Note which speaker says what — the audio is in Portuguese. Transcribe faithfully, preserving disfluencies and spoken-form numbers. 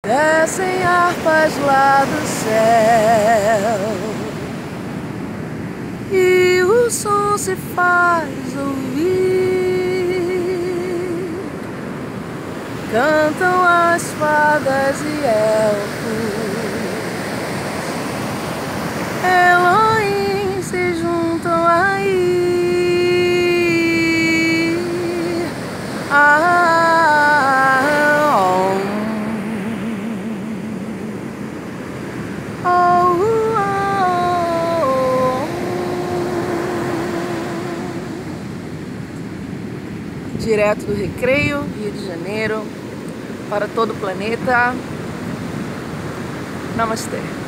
Speaker 1: Descem harpas lá do céu e o som se faz ouvir. Cantam as fadas e elfos, Elohim se juntam aí. Ah, oh, oh, oh. Direto do Recreio, Rio de Janeiro, para todo o planeta. Namastê.